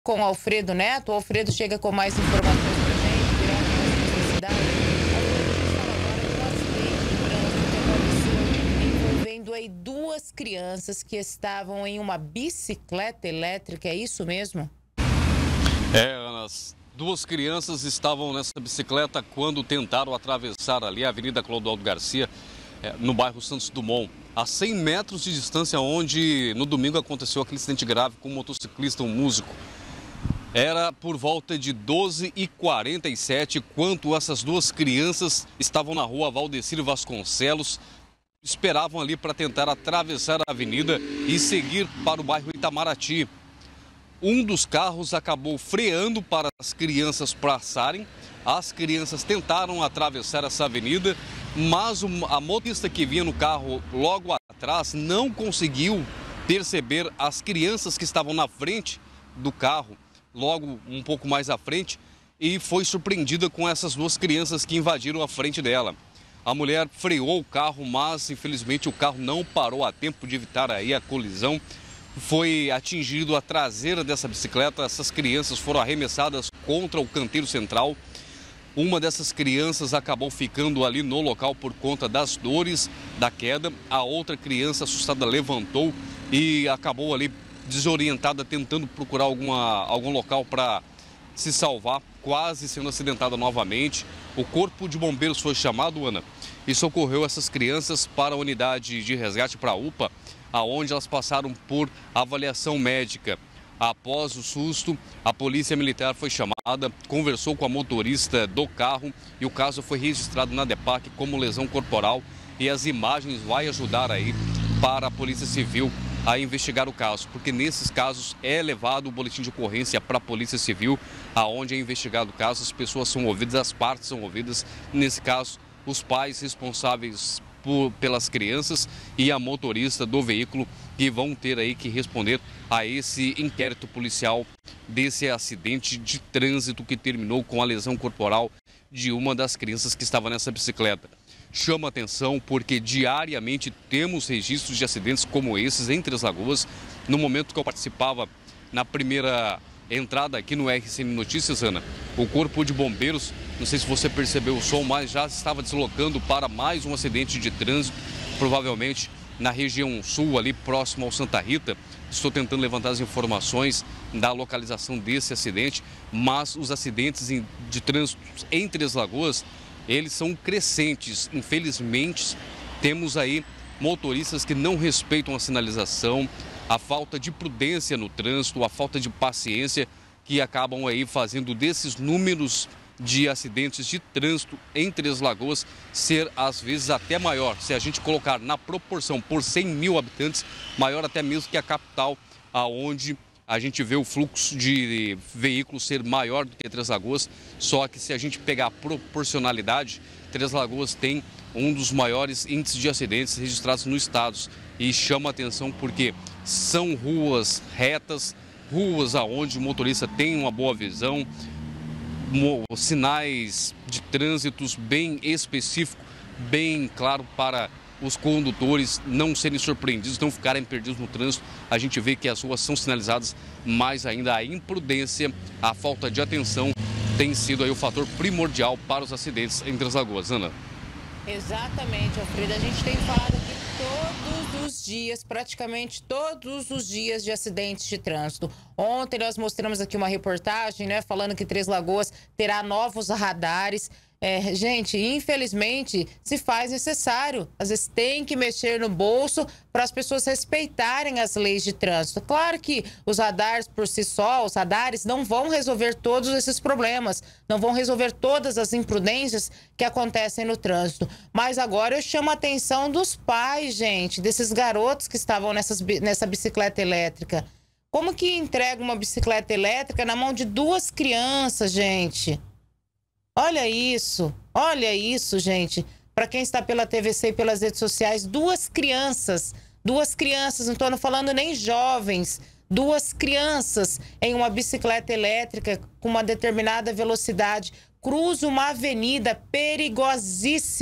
com o Alfredo Neto. O Alfredo chega com mais informações pra gente, direto da cidade. Envolvendo aí duas crianças que estavam em uma bicicleta elétrica, é isso mesmo? As duas crianças estavam nessa bicicleta quando tentaram atravessar ali a Avenida Clodoaldo Garcia, no bairro Santos Dumont, a 100 metros de distância, onde no domingo aconteceu aquele acidente grave com um motociclista, um músico. Era por volta de 12h47, quando essas duas crianças estavam na rua Valdecir Vasconcelos, esperavam ali para tentar atravessar a avenida e seguir para o bairro Itamaraty. Um dos carros acabou freando para as crianças passarem. As crianças tentaram atravessar essa avenida, mas a motorista que vinha no carro logo atrás não conseguiu perceber as crianças que estavam na frente do carro, logo um pouco mais à frente, e foi surpreendida com essas duas crianças que invadiram a frente dela. A mulher freou o carro, mas infelizmente o carro não parou a tempo de evitar aí a colisão. Foi atingido a traseira dessa bicicleta, essas crianças foram arremessadas contra o canteiro central. Uma dessas crianças acabou ficando ali no local por conta das dores da queda. A outra criança assustada levantou e acabou ali desorientada, tentando procurar algum local para se salvar, quase sendo acidentada novamente. O corpo de bombeiros foi chamado, Ana, e socorreu essas crianças para a unidade de resgate, para a UPA, aonde elas passaram por avaliação médica. Após o susto, a polícia militar foi chamada, conversou com a motorista do carro e o caso foi registrado na DEPAC como lesão corporal, e as imagens vão ajudar aí para a Polícia Civil a investigar o caso, porque nesses casos é levado o boletim de ocorrência para a Polícia Civil, aonde é investigado o caso, as pessoas são ouvidas, as partes são ouvidas, nesse caso os pais responsáveis pelas crianças e a motorista do veículo, que vão ter aí que responder a esse inquérito policial desse acidente de trânsito que terminou com a lesão corporal de uma das crianças que estava nessa bicicleta. Chama atenção porque diariamente temos registros de acidentes como esses em Três Lagoas. No momento que eu participava na primeira entrada aqui no RCN Notícias, Ana, o Corpo de Bombeiros, não sei se você percebeu o som, mas já estava deslocando para mais um acidente de trânsito, provavelmente na região sul, ali próximo ao Santa Rita. Estou tentando levantar as informações da localização desse acidente, mas os acidentes de trânsito em Três Lagoas, eles são crescentes. Infelizmente, temos aí motoristas que não respeitam a sinalização, a falta de prudência no trânsito, a falta de paciência, que acabam aí fazendo desses números de acidentes de trânsito em Três Lagoas ser às vezes até maior. Se a gente colocar na proporção por 100 mil habitantes, maior até mesmo que a capital, aonde a gente vê o fluxo de veículos ser maior do que Três Lagoas. Só que se a gente pegar a proporcionalidade, Três Lagoas tem um dos maiores índices de acidentes registrados no estado. E chama atenção porque são ruas retas, ruas aonde o motorista tem uma boa visão, sinais de trânsitos bem específicos, bem claro para os condutores não serem surpreendidos, não ficarem perdidos no trânsito. A gente vê que as ruas são sinalizadas, mas ainda a imprudência, a falta de atenção tem sido aí o fator primordial para os acidentes em Três Lagoas. Ana. Exatamente, Alfredo. A gente tem falado aqui todos os dias, praticamente todos os dias, de acidentes de trânsito. Ontem nós mostramos aqui uma reportagem, né, falando que Três Lagoas terá novos radares. Gente, infelizmente, se faz necessário. Às vezes tem que mexer no bolso para as pessoas respeitarem as leis de trânsito. Claro que os radares por si só, os radares, não vão resolver todos esses problemas, não vão resolver todas as imprudências que acontecem no trânsito. Mas agora eu chamo a atenção dos pais, gente, desses garotos que estavam nessa bicicleta elétrica. Como que entrega uma bicicleta elétrica na mão de duas crianças, gente? Olha isso, gente. Para quem está pela TVC e pelas redes sociais, duas crianças, não estou falando nem jovens, duas crianças em uma bicicleta elétrica com uma determinada velocidade, cruza uma avenida perigosíssima,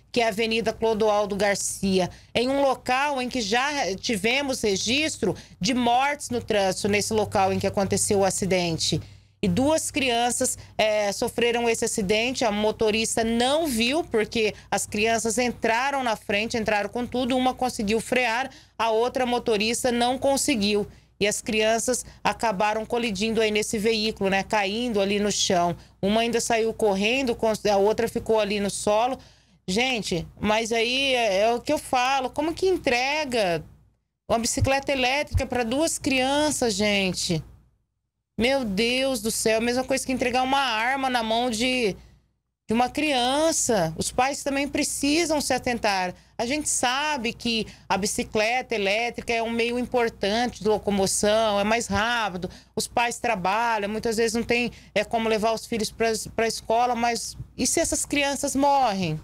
que é a Avenida Clodoaldo Garcia, em um local em que já tivemos registro de mortes no trânsito, nesse local em que aconteceu o acidente. E 2 crianças sofreram esse acidente, a motorista não viu, porque as crianças entraram na frente, entraram com tudo, uma conseguiu frear, a outra motorista não conseguiu. E as crianças acabaram colidindo aí nesse veículo, né? Caindo ali no chão. Uma ainda saiu correndo, a outra ficou ali no solo. Gente, mas aí é o que eu falo, como que entrega uma bicicleta elétrica para 2 crianças, gente? Meu Deus do céu, mesma coisa que entregar uma arma na mão de uma criança. Os pais também precisam se atentar. A gente sabe que a bicicleta elétrica é um meio importante de locomoção, é mais rápido. Os pais trabalham, muitas vezes não tem como levar os filhos para a escola, mas e se essas crianças morrem?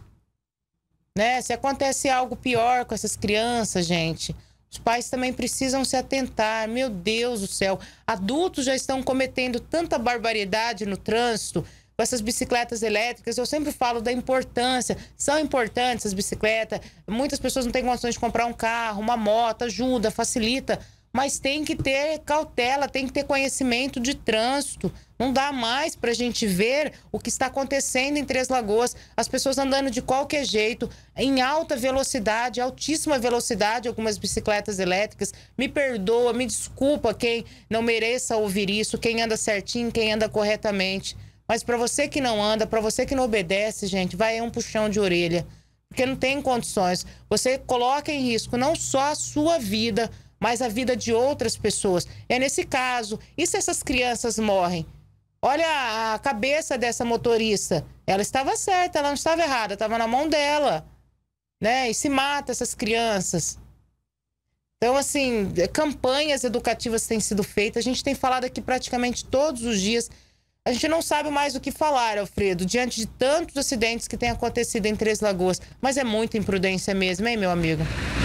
Né? Se acontece algo pior com essas crianças, gente... Os pais também precisam se atentar. Meu Deus do céu. Adultos já estão cometendo tanta barbaridade no trânsito com essas bicicletas elétricas. Eu sempre falo da importância. São importantes as bicicletas. Muitas pessoas não têm condições de comprar um carro, uma moto, ajuda, facilita. Mas tem que ter cautela, tem que ter conhecimento de trânsito. Não dá mais para a gente ver o que está acontecendo em Três Lagoas. As pessoas andando de qualquer jeito, em alta velocidade, altíssima velocidade, algumas bicicletas elétricas. Me perdoa, me desculpa quem não mereça ouvir isso, quem anda certinho, quem anda corretamente. Mas para você que não anda, para você que não obedece, gente, vai um puxão de orelha. Porque não tem condições. Você coloca em risco não só a sua vida, mas a vida de outras pessoas. É nesse caso. E se essas crianças morrem? Olha a cabeça dessa motorista. Ela estava certa, ela não estava errada, estava na mão dela, né? E se mata essas crianças. Então, assim, campanhas educativas têm sido feitas. A gente tem falado aqui praticamente todos os dias. A gente não sabe mais o que falar, Alfredo, diante de tantos acidentes que têm acontecido em Três Lagoas. Mas é muita imprudência mesmo, hein, meu amigo?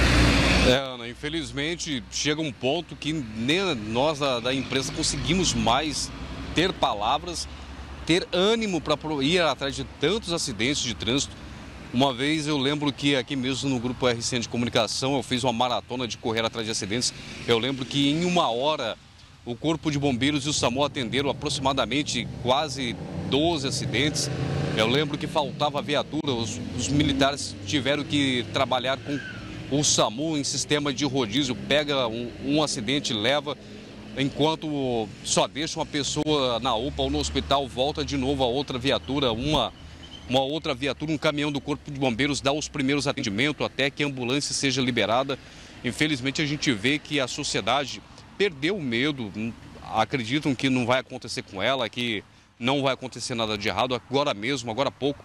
Ana, infelizmente chega um ponto que nem nós da empresa conseguimos mais ter palavras, ter ânimo para ir atrás de tantos acidentes de trânsito. Uma vez eu lembro que aqui mesmo no grupo RCN de comunicação eu fiz uma maratona de correr atrás de acidentes. Eu lembro que em 1 hora o Corpo de Bombeiros e o SAMU atenderam aproximadamente quase 12 acidentes. Eu lembro que faltava viatura, os militares tiveram que trabalhar com o SAMU em sistema de rodízio, pega um acidente e leva, enquanto só deixa uma pessoa na UPA ou no hospital, volta de novo a outra viatura, uma outra viatura, um caminhão do Corpo de Bombeiros dá os primeiros atendimentos até que a ambulância seja liberada. Infelizmente a gente vê que a sociedade perdeu o medo, acreditam que não vai acontecer com ela, que não vai acontecer nada de errado. Agora mesmo, agora há pouco,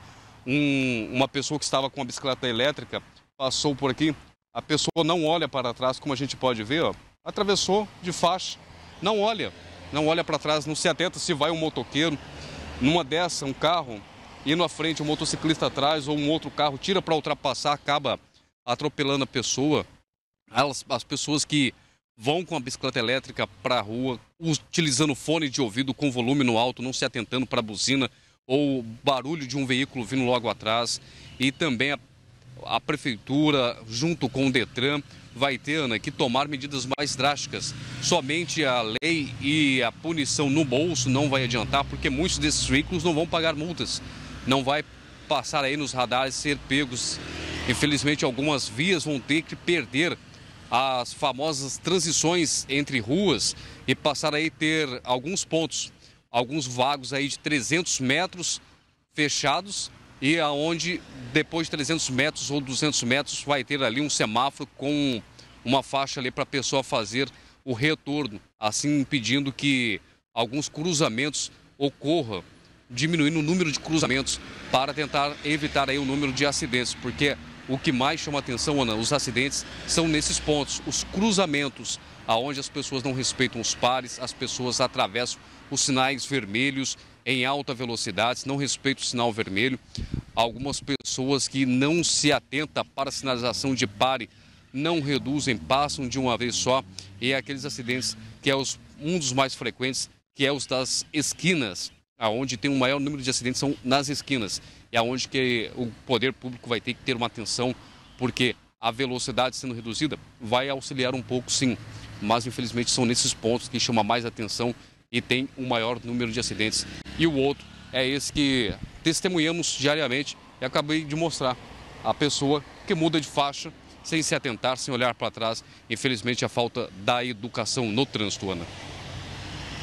uma pessoa que estava com uma bicicleta elétrica passou por aqui. A pessoa não olha para trás, como a gente pode ver, ó, atravessou de faixa, não olha para trás, não se atenta se vai um motoqueiro. Numa dessa, um carro indo à frente, um motociclista atrás ou um outro carro tira para ultrapassar, acaba atropelando a pessoa. As pessoas que vão com a bicicleta elétrica para a rua, utilizando fone de ouvido com volume no alto, não se atentando para a buzina ou barulho de um veículo vindo logo atrás. E também a prefeitura, junto com o Detran, vai ter, Ana, que tomar medidas mais drásticas. Somente a lei e a punição no bolso não vai adiantar, porque muitos desses veículos não vão pagar multas. Não vai passar aí nos radares, ser pegos. Infelizmente, algumas vias vão ter que perder as famosas transições entre ruas e passar aí ter alguns pontos, alguns vagos aí de 300 metros fechados, e aonde depois de 300 metros ou 200 metros vai ter ali um semáforo com uma faixa ali para a pessoa fazer o retorno, assim impedindo que alguns cruzamentos ocorram, diminuindo o número de cruzamentos para tentar evitar aí o número de acidentes, porque o que mais chama atenção, Ana, os acidentes são nesses pontos, os cruzamentos, aonde as pessoas não respeitam os pares, as pessoas atravessam os sinais vermelhos em alta velocidade, não respeitam o sinal vermelho. Algumas pessoas que não se atentam para a sinalização de pare, não reduzem, passam de uma vez só. E é aqueles acidentes que é um dos mais frequentes, que é os das esquinas, Aonde tem um maior número de acidentes são nas esquinas. É aonde que o poder público vai ter que ter uma atenção, porque a velocidade sendo reduzida vai auxiliar um pouco, sim. Mas, infelizmente, são nesses pontos que chama mais atenção e tem um maior número de acidentes. E o outro é esse que testemunhamos diariamente e acabei de mostrar. A pessoa que muda de faixa sem se atentar, sem olhar para trás. Infelizmente, a falta da educação no trânsito, Ana.